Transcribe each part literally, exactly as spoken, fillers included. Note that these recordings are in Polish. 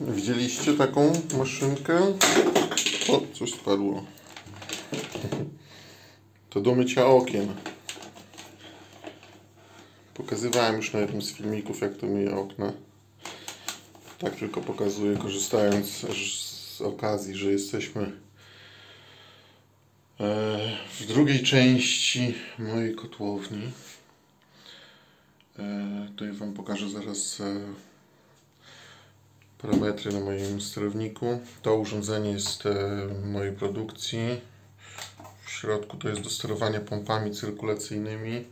Widzieliście taką maszynkę? O, coś spadło. To do mycia okien. Pokazywałem już na jednym z filmików, jak to myje okna. Tak tylko pokazuję, korzystając z okazji, że jesteśmy w drugiej części mojej kotłowni. Tutaj Wam pokażę zaraz parametry na moim sterowniku. To urządzenie jest mojej produkcji. W środku to jest do sterowania pompami cyrkulacyjnymi,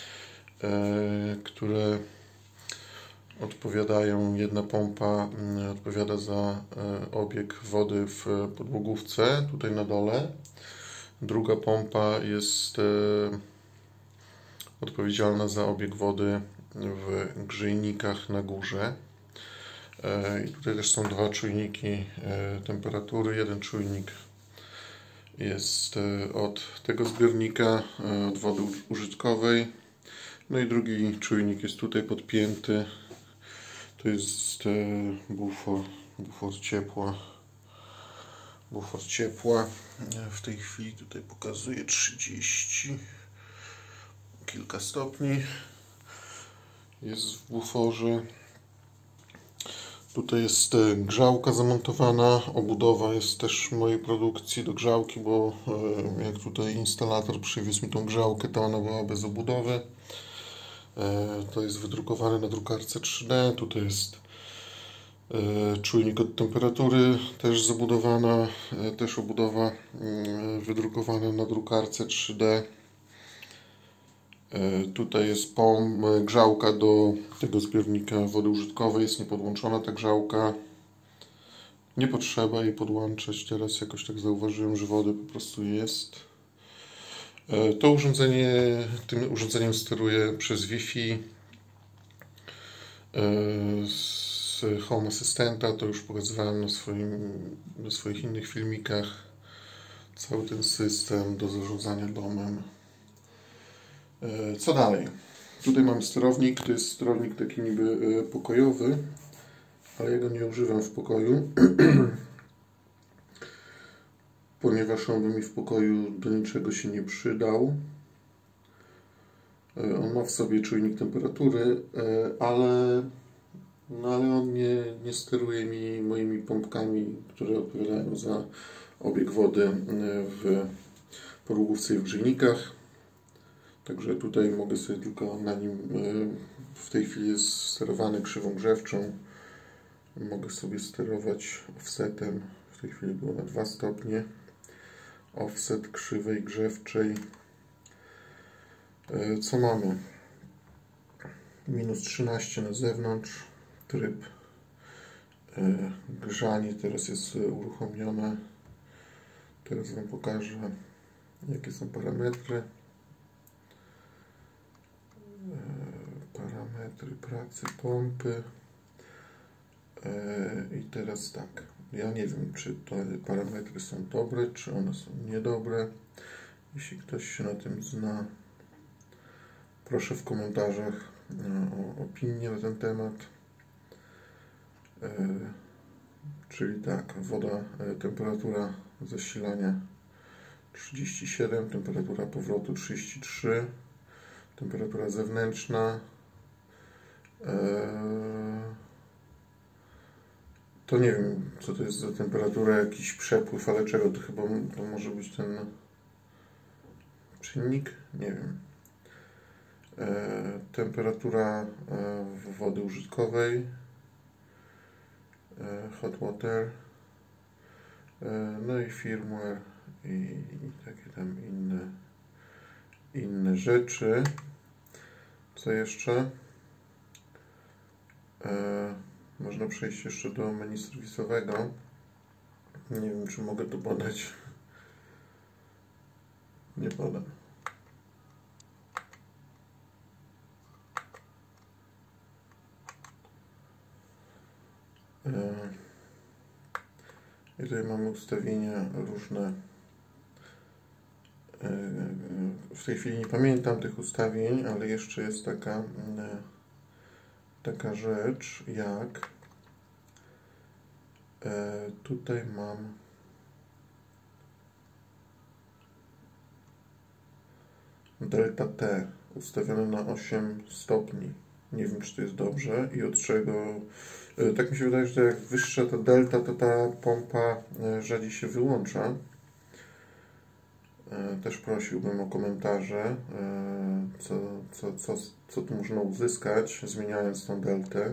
które odpowiadają, jedna pompa odpowiada za obieg wody w podłogówce, tutaj na dole. Druga pompa jest odpowiedzialna za obieg wody w grzejnikach na górze. I tutaj też są dwa czujniki temperatury. Jeden czujnik jest od tego zbiornika, od wody użytkowej. No i drugi czujnik jest tutaj podpięty. To jest bufor, bufor ciepła. Bufor ciepła. W tej chwili tutaj pokazuje trzydzieści kilka stopni. Jest w buforze. Tutaj jest grzałka zamontowana. Obudowa jest też mojej produkcji do grzałki, bo jak tutaj instalator przywiózł mi tą grzałkę, to ona była bez obudowy. To jest wydrukowane na drukarce trzy D. Tutaj jest czujnik od temperatury, też zabudowana, też obudowa wydrukowana na drukarce trzy D. Tutaj jest pom, grzałka do tego zbiornika wody użytkowej, jest niepodłączona ta grzałka. Nie potrzeba jej podłączać, teraz jakoś tak zauważyłem, że wody po prostu jest. To urządzenie, tym urządzeniem steruję przez Wi-Fi z Home Assistanta, to już pokazywałem na, swoim, na swoich innych filmikach. Cały ten system do zarządzania domem. Co dalej? Tutaj mamy sterownik, to jest sterownik taki niby pokojowy, ale ja go nie używam w pokoju, ponieważ on by mi w pokoju do niczego się nie przydał. On ma w sobie czujnik temperatury, ale, no ale on nie, nie steruje mi moimi pompkami, które odpowiadają za obieg wody w podłogówce i w grzejnikach. Także tutaj mogę sobie tylko na nim, w tej chwili jest sterowany krzywą grzewczą. Mogę sobie sterować offsetem, w tej chwili było na dwa stopnie. Offset krzywej grzewczej. Co mamy? minus trzynaście na zewnątrz. Tryb grzanie teraz jest uruchomione. Teraz Wam pokażę, jakie są parametry. Parametry pracy pompy. I teraz tak, ja nie wiem, czy te parametry są dobre, czy one są niedobre. Jeśli ktoś się na tym zna, proszę w komentarzach o opinię na ten temat. Czyli tak, woda, temperatura zasilania trzydzieści siedem, temperatura powrotu trzydzieści trzy, temperatura zewnętrzna to nie wiem, co to jest za temperatura, jakiś przepływ, ale czego to chyba to może być ten czynnik? Nie wiem. Temperatura wody użytkowej, hot water, no i firmware i, i takie tam inne inne rzeczy. Co jeszcze? Można przejść jeszcze do menu serwisowego. Nie wiem, czy mogę tu podać. Nie podam. I tutaj mamy ustawienia różne. W tej chwili nie pamiętam tych ustawień, ale jeszcze jest taka taka rzecz jak E, tutaj mam delta T ustawione na osiem stopni. Nie wiem, czy to jest dobrze i od czego. E, tak mi się wydaje, że jak wyższa ta delta, to ta pompa e, rzadziej się wyłącza. E, też prosiłbym o komentarze, e, co, co, co, co tu można uzyskać, zmieniając tą deltę.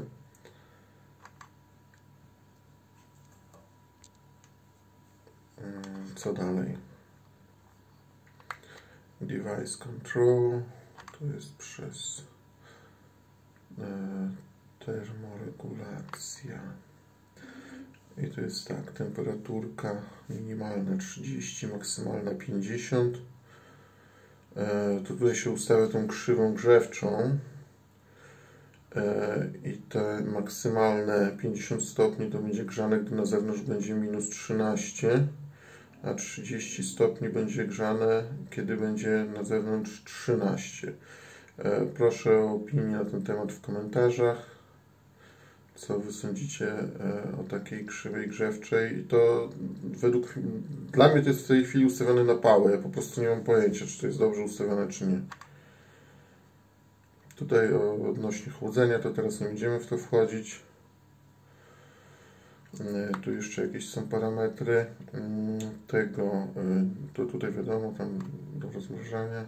Co dalej? Device Control, to jest przez e, termoregulacja. I to jest tak, temperaturka minimalna trzydzieści, maksymalna pięćdziesiąt. E, to tutaj się ustawia tą krzywą grzewczą. E, I te maksymalne pięćdziesiąt stopni to będzie grzane, gdy na zewnątrz będzie minus trzynaście. A trzydzieści stopni będzie grzane, kiedy będzie na zewnątrz trzynaście. E, proszę o opinię na ten temat w komentarzach. Co Wy sądzicie e, o takiej krzywej grzewczej? I to według... Dla mnie to jest w tej chwili ustawione na pałę. Ja po prostu nie mam pojęcia, czy to jest dobrze ustawione, czy nie. Tutaj o, odnośnie chłodzenia, to teraz nie będziemy w to wchodzić. Tu jeszcze jakieś są parametry tego, to tutaj wiadomo, tam do rozmrażania.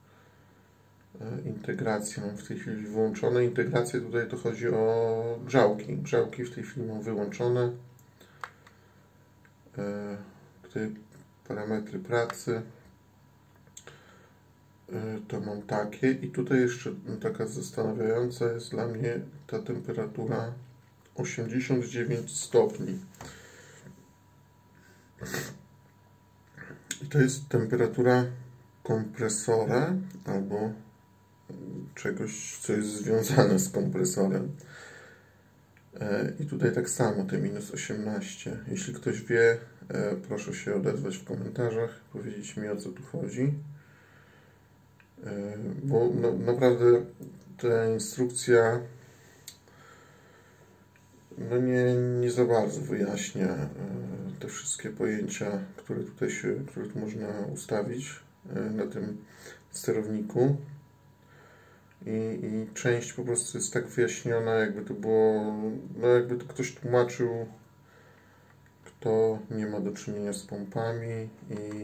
Integrację mam w tej chwili wyłączone. Integrację tutaj to chodzi o grzałki. Grzałki w tej chwili mam wyłączone. Tutaj parametry pracy. To mam takie. I tutaj jeszcze taka zastanawiająca jest dla mnie ta temperatura osiemdziesiąt dziewięć stopni. I to jest temperatura kompresora albo czegoś, co jest związane z kompresorem. I tutaj tak samo, te minus osiemnaście. Jeśli ktoś wie, proszę się odezwać w komentarzach, powiedzieć mi, o co tu chodzi. Bo no, naprawdę ta instrukcja no nie, nie za bardzo wyjaśnia te wszystkie pojęcia, które tutaj się, które tu można ustawić na tym sterowniku. I, i część po prostu jest tak wyjaśniona, jakby to było, no jakby to ktoś tłumaczył, kto nie ma do czynienia z pompami i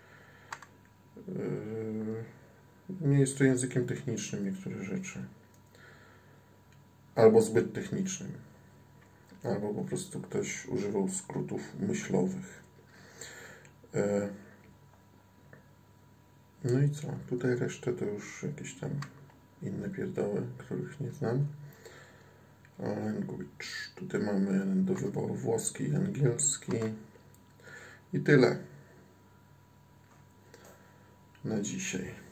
yy, nie jest to językiem technicznym niektóre rzeczy. Albo zbyt technicznym. Albo po prostu ktoś używał skrótów myślowych. No i co? Tutaj resztę to już jakieś tam inne pierdoły, których nie znam. Language. Tutaj mamy do wyboru włoski i angielski. I tyle na dzisiaj.